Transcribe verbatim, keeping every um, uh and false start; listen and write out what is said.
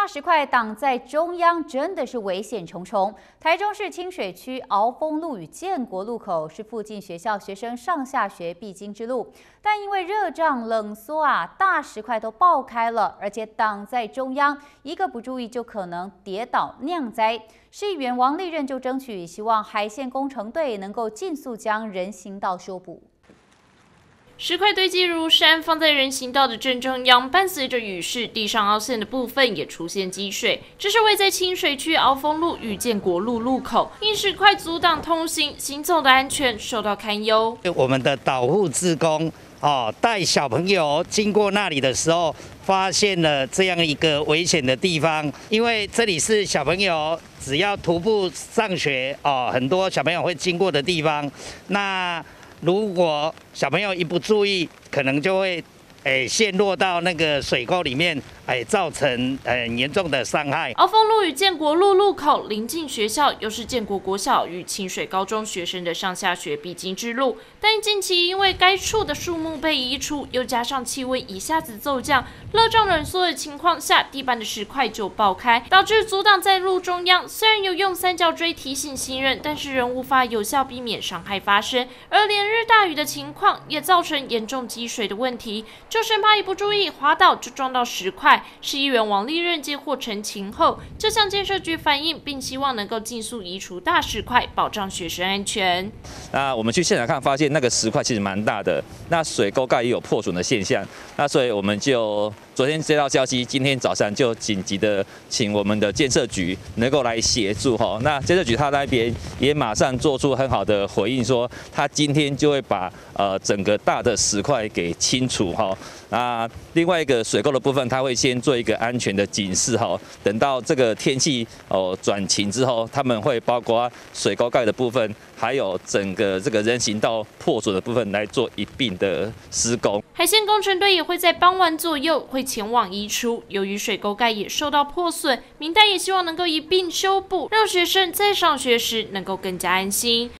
大石块挡在中央，真的是危险重重。台中市清水区鳌峰路与建国路口是附近学校学生上下学必经之路，但因为热胀冷缩啊，大石块都爆开了，而且挡在中央，一个不注意就可能跌倒酿灾。市议员王立任就争取，希望海线工程队能够尽速将人行道修补。 石块堆积如山，放在人行道的正中央，伴随着雨势，地上凹陷的部分也出现积水。这是位在清水区鳌峰路与建国路路口，因石块阻挡通行，行走的安全受到堪忧。 我们的导护志工哦，带小朋友经过那里的时候，发现了这样一个危险的地方，因为这里是小朋友只要徒步上学哦，很多小朋友会经过的地方，那。 如果小朋友一不注意，可能就会诶陷落到那个水沟里面，诶造成很严重的伤害。 鳌峰路与建国路路口临近学校，又是建国国小与清水高中学生的上下学必经之路。但近期因为该处的树木被移除，又加上气温一下子骤降，热胀冷缩的情况下，地板的石块就爆开，导致阻挡在路中央。虽然有用三角锥提醒行人，但是仍无法有效避免伤害发生。而连日大雨的情况，也造成严重积水的问题，就生怕一不注意滑倒就撞到石块。 市议员王立任接获陈情后，就向建设局反映，并希望能够尽速移除大石块，保障学生安全。 那我们去现场看，发现那个石块其实蛮大的，那水沟盖也有破损的现象。那所以我们就昨天接到消息，今天早上就紧急的请我们的建设局能够来协助哈。那建设局他那边也马上做出很好的回应，说他今天就会把呃整个大的石块给清除哈。那另外一个水沟的部分，他会先做一个安全的警示哈。等到这个天气哦转晴之后，他们会包括水沟盖的部分，还有整个这个人行道破损的部分来做一并的施工。 海线工程队也会在傍晚左右会前往移除。由于水沟盖也受到破损，民代也希望能够一并修补，让学生在上学时能够更加安心。